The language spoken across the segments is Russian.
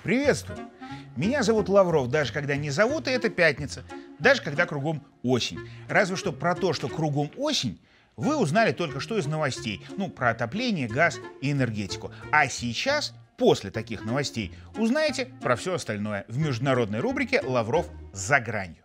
Приветствую! Меня зовут Лавров, даже когда не зовут, и это пятница, даже когда кругом осень. Разве что про то, что кругом осень, вы узнали только что из новостей. Ну, про отопление, газ и энергетику. А сейчас, после таких новостей, узнаете про все остальное в международной рубрике «Лавров за гранью».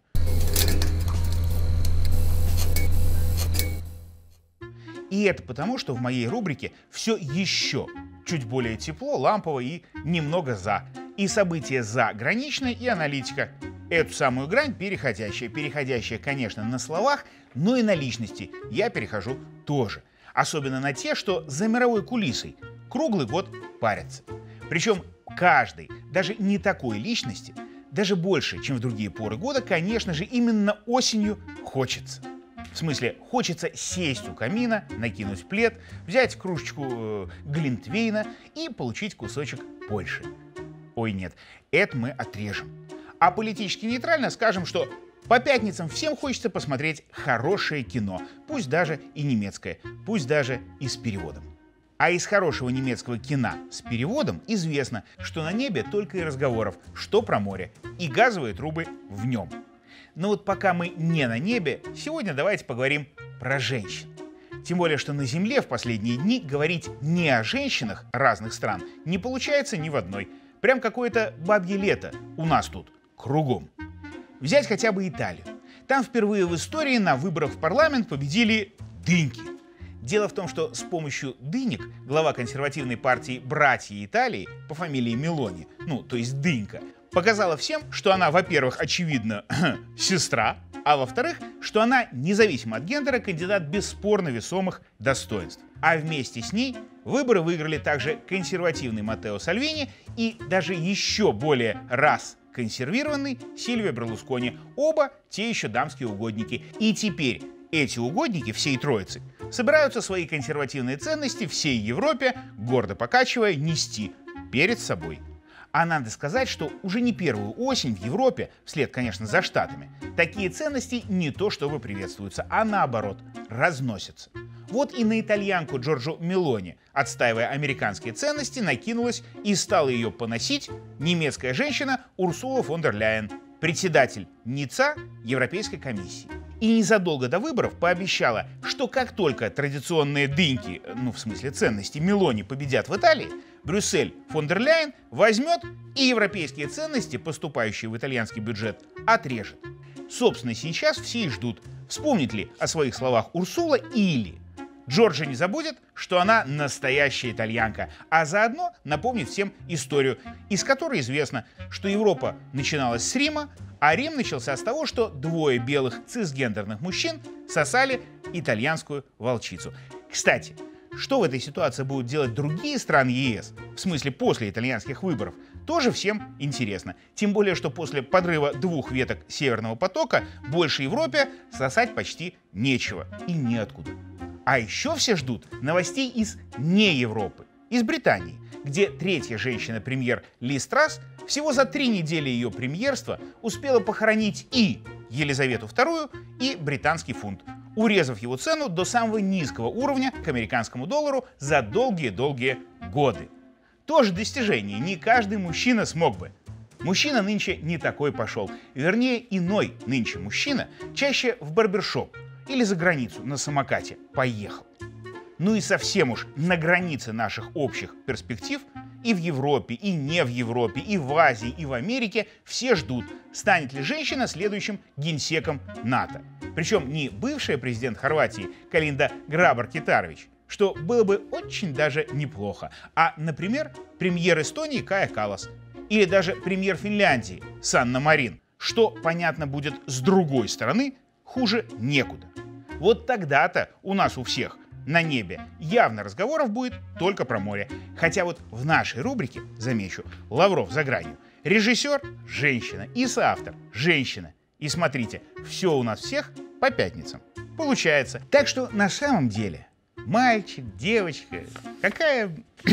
И это потому, что в моей рубрике все еще чуть более тепло, лампово и немного за. И события заграничные, и аналитика. Эту самую грань переходящая. Переходящая, конечно, на словах, но и на личности я перехожу тоже. Особенно на те, что за мировой кулисой круглый год парятся. Причем каждой, даже не такой личности, даже больше, чем в другие поры года, конечно же, именно осенью хочется. В смысле, хочется сесть у камина, накинуть плед, взять кружечку глинтвейна и получить кусочек Польши. Ой, нет, это мы отрежем. А политически нейтрально скажем, что по пятницам всем хочется посмотреть хорошее кино, пусть даже и немецкое, пусть даже и с переводом. А из хорошего немецкого кино с переводом известно, что на небе только и разговоров, что про море, и газовые трубы в нем. Но вот пока мы не на небе, сегодня давайте поговорим про женщин. Тем более, что на Земле в последние дни говорить не о женщинах разных стран не получается ни в одной. Прям какое-то бабье лето у нас тут кругом. Взять хотя бы Италию. Там впервые в истории на выборах в парламент победили дыньки. Дело в том, что с помощью дынек глава консервативной партии «Братья Италии» по фамилии Мелони, то есть Дынька, показала всем, что она, во-первых, очевидно, сестра, а во-вторых, что она, независимо от гендера, кандидат бесспорно весомых достоинств. А вместе с ней выборы выиграли также консервативный Маттео Сальвини и даже еще более раз консервированный Сильвио Берлускони. Оба те еще дамские угодники. И теперь эти угодники всей троицы собираются свои консервативные ценности всей Европе, гордо покачивая, нести перед собой. А надо сказать, что уже не первую осень в Европе, вслед, конечно, за Штатами, такие ценности не то чтобы приветствуются, а наоборот, разносятся. Вот и на итальянку Джорджу Мелони, отстаивая американские ценности, накинулась и стала ее поносить немецкая женщина Урсула фон дер Ляйен, председатель НИЦА Европейской комиссии. И незадолго до выборов пообещала, что как только традиционные дыньки, в смысле ценности, Мелони победят в Италии, Брюссель фон дер Ляйен возьмет и европейские ценности, поступающие в итальянский бюджет, отрежет. Собственно, сейчас все и ждут, вспомнит ли о своих словах Урсула или Джорджа не забудет, что она настоящая итальянка, а заодно напомнит всем историю, из которой известно, что Европа начиналась с Рима, а Рим начался с того, что двое белых цисгендерных мужчин сосали итальянскую волчицу. Кстати, что в этой ситуации будут делать другие страны ЕС, в смысле после итальянских выборов, тоже всем интересно. Тем более, что после подрыва двух веток Северного потока больше Европе сосать почти нечего и неоткуда. А еще все ждут новостей из не Европы, из Британии, где третья женщина-премьер Лиз Трасс всего за 3 недели ее премьерства успела похоронить и Елизавету II, и британский фунт, урезав его цену до самого низкого уровня к американскому доллару за долгие-долгие годы. Тоже достижение, не каждый мужчина смог бы. Мужчина нынче не такой пошел, вернее, иной нынче мужчина чаще в барбершоп или за границу на самокате поехал. Ну и совсем уж на границе наших общих перспектив и в Европе, и не в Европе, и в Азии, и в Америке все ждут, станет ли женщина следующим генсеком НАТО. Причем не бывшая президент Хорватии Колинда Грабар-Китарович, что было бы очень даже неплохо, а, например, премьер Эстонии Кая Каллас, или даже премьер Финляндии Санна Марин, что, понятно, будет с другой стороны хуже некуда. Вот тогда-то у нас у всех на небе явно разговоров будет только про море. Хотя вот в нашей рубрике, замечу, Лавров за гранью, режиссер – женщина и соавтор – женщина. И смотрите, все у нас всех по пятницам получается. Так что на самом деле мальчик, девочка, какая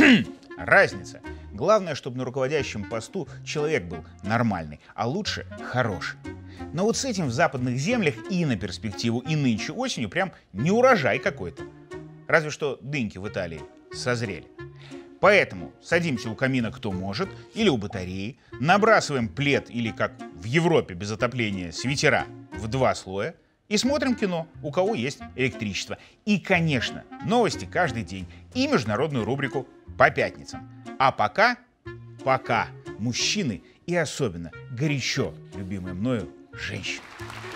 разница? Главное, чтобы на руководящем посту человек был нормальный, а лучше хороший. Но вот с этим в западных землях и на перспективу, и нынче осенью прям не урожай какой-то. Разве что дыньки в Италии созрели. Поэтому садимся у камина кто может, или у батареи, набрасываем плед или, как в Европе без отопления, свитера в 2 слоя и смотрим кино, у кого есть электричество. И, конечно, новости каждый день и международную рубрику по пятницам. А пока, мужчины и особенно горячо любимые мною женщины.